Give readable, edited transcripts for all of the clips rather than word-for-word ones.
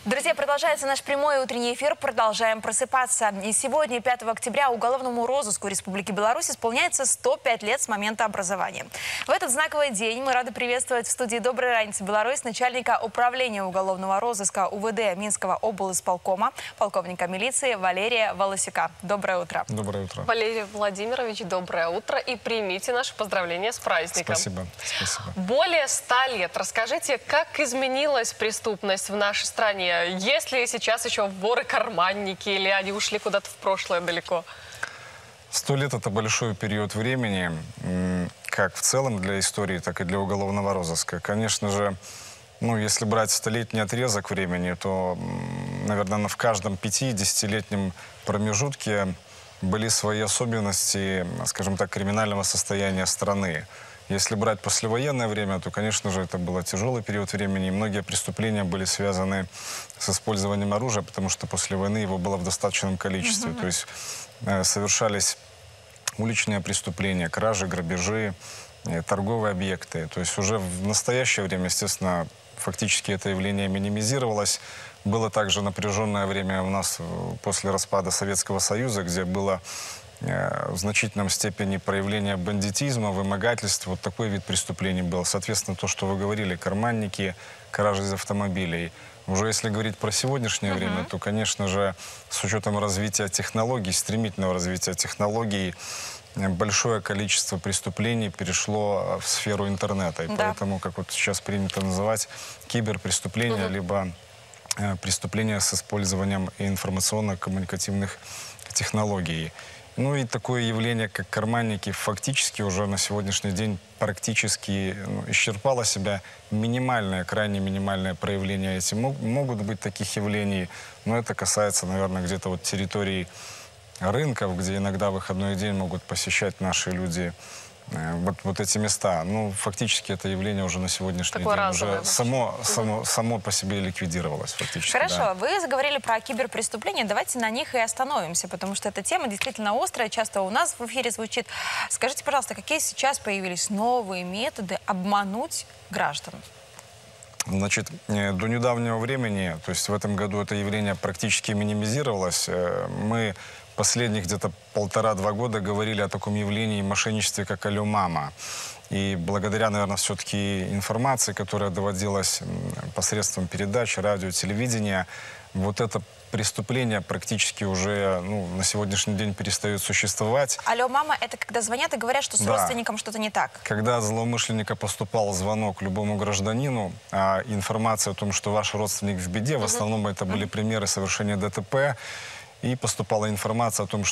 Друзья, продолжается наш прямой утренний эфир. Продолжаем просыпаться. И сегодня, 5 октября, уголовному розыску Республики Беларусь исполняется 105 лет с момента образования. В этот знаковый день мы рады приветствовать в студии «Доброй раницы, Беларусь» начальника управления уголовного розыска УВД Минского облисполкома, полковника милиции Валерия Волосюка. Доброе утро. Доброе утро. Валерий Владимирович, доброе утро. И примите наши поздравления с праздником. Спасибо. Спасибо. Более 100 лет. Расскажите, как изменилась преступность в нашей стране? Есть ли сейчас еще воры-карманники, или они ушли куда-то в прошлое далеко? 100 лет – это большой период времени, как в целом для истории, так и для уголовного розыска. Конечно же, если брать столетний отрезок времени, то, наверное, в каждом 5-10-летнем промежутке были свои особенности, скажем так, криминального состояния страны. Если брать послевоенное время, то, конечно же, это был тяжелый период времени. И многие преступления были связаны с использованием оружия, потому что после войны его было в достаточном количестве. То есть совершались уличные преступления, кражи, грабежи, торговые объекты. То есть уже в настоящее время, естественно, фактически это явление минимизировалось. Было также напряженное время у нас после распада Советского Союза, где было в значительном степени проявление бандитизма, вымогательства. Вот такой вид преступлений был. Соответственно, то, что вы говорили, карманники, кражи из автомобилей. Уже если говорить про сегодняшнее время, то, конечно же, с учетом развития технологий, стремительного развития технологий, большое количество преступлений перешло в сферу интернета. И поэтому, как вот сейчас принято называть, киберпреступления, либо преступления с использованием информационно-коммуникативных технологий. И такое явление, как карманники, фактически уже на сегодняшний день практически исчерпало себя. Минимальное, крайне минимальное проявление этим могут быть таких явлений, но это касается, наверное, где-то вот территорий рынков, где иногда в выходной день могут посещать наши люди вот эти места. Фактически это явление уже на сегодняшний день уже само по себе ликвидировалось фактически. Хорошо, да. Вы заговорили про киберпреступления, давайте на них и остановимся, потому что эта тема действительно острая, часто у нас в эфире звучит. Скажите, пожалуйста, какие сейчас появились новые методы обмануть граждан? Значит, до недавнего времени, то есть в этом году это явление практически минимизировалось. Мы последних где-то 1,5-2 года говорили о таком явлении мошенничестве, как «Алло, мама». И благодаря, наверное, все-таки информации, которая доводилась посредством передач, радио, телевидения, вот это преступление практически уже на сегодняшний день перестает существовать. «Алло, мама» — это когда звонят и говорят, что с родственником что-то не так? Когда от злоумышленника поступал звонок любому гражданину, а информация о том, что ваш родственник в беде, в основном это были примеры совершения ДТП, и поступала информация о том,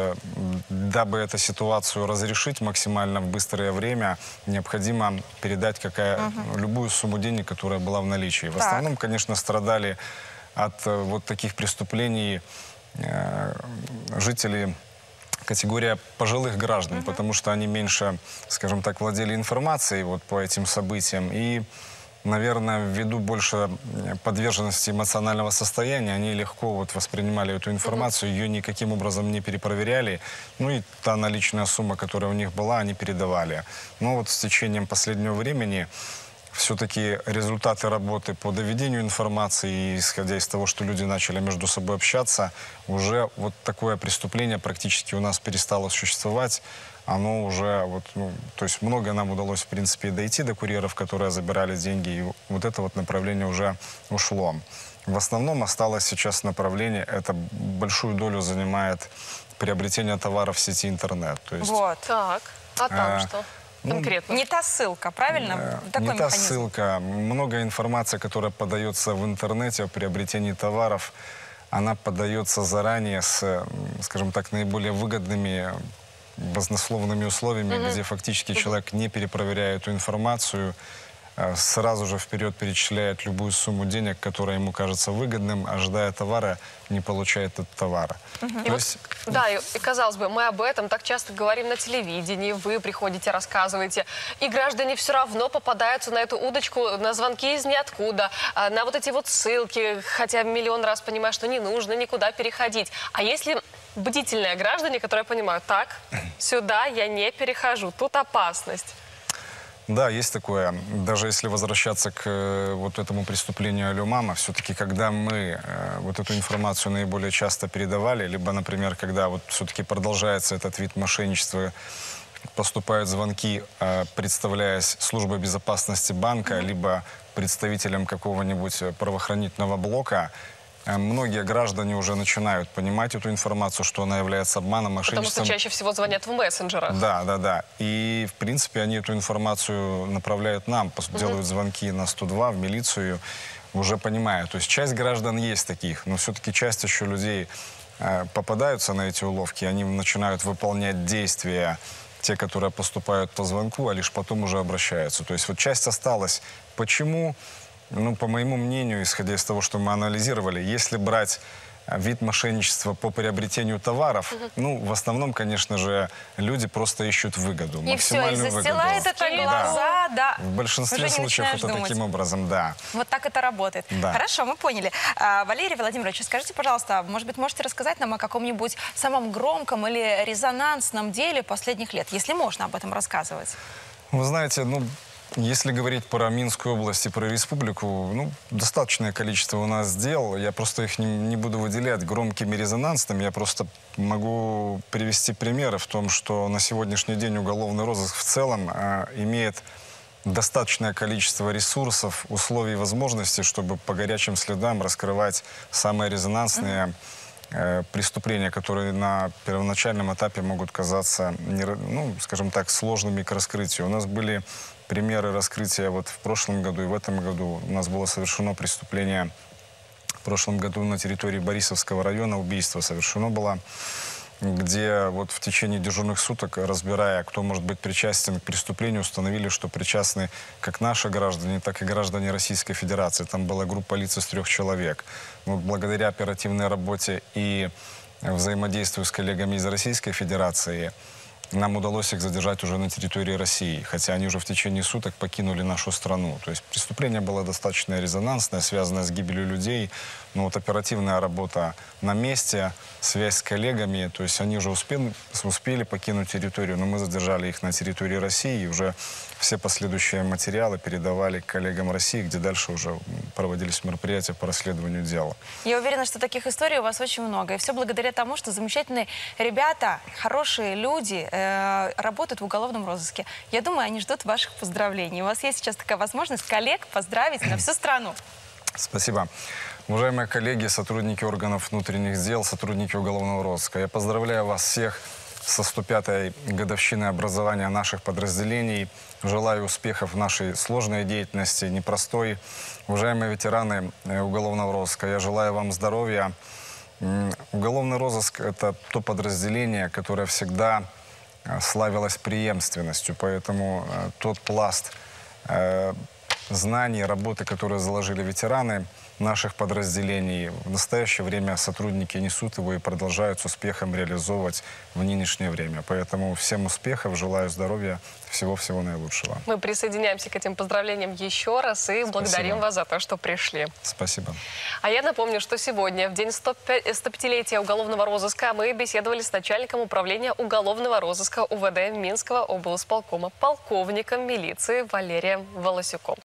дабы эту ситуацию разрешить максимально в быстрое время, необходимо передать любую сумму денег, которая была в наличии. В основном, конечно, страдали от вот таких преступлений жители категория пожилых граждан, потому что они меньше, скажем так, владели информацией вот по этим событиям. И, наверное, ввиду больше подверженности эмоционального состояния, они легко воспринимали эту информацию, ее никаким образом не перепроверяли. И та наличная сумма, которая у них была, они передавали. Но с течением последнего времени все-таки результаты работы по доведению информации, исходя из того, что люди начали между собой общаться, уже вот такое преступление практически у нас перестало существовать. Оно уже, то есть многое нам удалось, в принципе, дойти до курьеров, которые забирали деньги, и вот это направление уже ушло. В основном осталось сейчас направление, это большую долю занимает приобретение товаров в сети интернет. То есть, Так, а там что? Конкретно. Не та ссылка, правильно? Такой не та ссылка. Много информации, которая подается в интернете о приобретении товаров, она подается заранее с, скажем так, наиболее выгодными баснословными условиями, где фактически человек, не перепроверяя эту информацию, сразу же вперед перечисляет любую сумму денег, которая ему кажется выгодным, ожидая товара, не получает этот товар. И казалось бы, мы об этом так часто говорим на телевидении, вы приходите, рассказываете, и граждане все равно попадаются на эту удочку, на звонки из ниоткуда, на вот эти ссылки, хотя миллион раз понимаю, что не нужно никуда переходить. А если бдительные граждане, которые понимают, так, сюда я не перехожу, тут опасность? Да, есть такое. Даже если возвращаться к вот этому преступлению Алюмама, все-таки, когда мы вот эту информацию наиболее часто передавали, либо, например, когда вот все-таки продолжается этот вид мошенничества, поступают звонки, представляясь службой безопасности банка, либо представителем какого-нибудь правоохранительного блока, многие граждане уже начинают понимать эту информацию, что она является обманом, мошенничеством. Потому что чаще всего звонят в мессенджерах. Да, да, да. И, в принципе, они эту информацию направляют нам, делают звонки на 102, в милицию, уже понимая. То есть часть граждан есть таких, но все-таки часть еще людей попадаются на эти уловки, они начинают выполнять действия, те, которые поступают по звонку, а лишь потом уже обращаются. То есть вот часть осталась. Почему? Ну, по моему мнению, исходя из того, что мы анализировали, если брать вид мошенничества по приобретению товаров, ну, в основном, конечно же, люди просто ищут выгоду, И все, и максимальную застилает выгоду. это глаза, да. В большинстве Уже не случаев начинаешь это думать. таким образом, да. Вот так это работает. Да. Хорошо, мы поняли. Валерий Владимирович, скажите, пожалуйста, может быть, можете рассказать нам о каком-нибудь самом громком или резонансном деле последних лет, если можно об этом рассказывать? Вы знаете, ну, если говорить про Минскую область и про республику, ну, достаточное количество у нас дел. Я просто их не буду выделять громкими, резонансными. Я просто могу привести примеры в том, что на сегодняшний день уголовный розыск в целом имеет достаточное количество ресурсов, условий и возможностей, чтобы по горячим следам раскрывать самые резонансные преступления, которые на первоначальном этапе могут казаться, ну, скажем так, сложными к раскрытию. У нас были примеры раскрытия вот в прошлом году и в этом году. У нас было совершено преступление в прошлом году на территории Борисовского района, убийство совершено было, где вот в течение дежурных суток, разбирая, кто может быть причастен к преступлению, установили, что причастны как наши граждане, так и граждане Российской Федерации. Там была группа лиц из 3 человек. Вот благодаря оперативной работе и взаимодействию с коллегами из Российской Федерации нам удалось их задержать уже на территории России, хотя они уже в течение суток покинули нашу страну. То есть преступление было достаточно резонансное, связанное с гибелью людей, но вот оперативная работа на месте, связь с коллегами, то есть они уже успели покинуть территорию, но мы задержали их на территории России, и уже все последующие материалы передавали коллегам России, где дальше уже проводились мероприятия по расследованию дела. Я уверена, что таких историй у вас очень много. И все благодаря тому, что замечательные ребята, хорошие люди работают в уголовном розыске. Я думаю, они ждут ваших поздравлений. У вас есть сейчас такая возможность коллег поздравить на всю страну. Спасибо. Уважаемые коллеги, сотрудники органов внутренних дел, сотрудники уголовного розыска, я поздравляю вас всех со 105-й годовщиной образования наших подразделений. Желаю успехов в нашей сложной деятельности, непростой. Уважаемые ветераны уголовного розыска, я желаю вам здоровья. Уголовный розыск – это то подразделение, которое всегда славилось преемственностью, поэтому тот пласт знаний, работы, которые заложили ветераны наших подразделений, в настоящее время сотрудники несут его и продолжают с успехом реализовывать в нынешнее время. Поэтому всем успехов, желаю здоровья, всего-всего наилучшего. Мы присоединяемся к этим поздравлениям еще раз и благодарим вас за то, что пришли. Спасибо. А я напомню, что сегодня, в день 105-летия уголовного розыска, мы беседовали с начальником управления уголовного розыска УВД Минского облсполкома, полковником милиции Валерием Волосюком.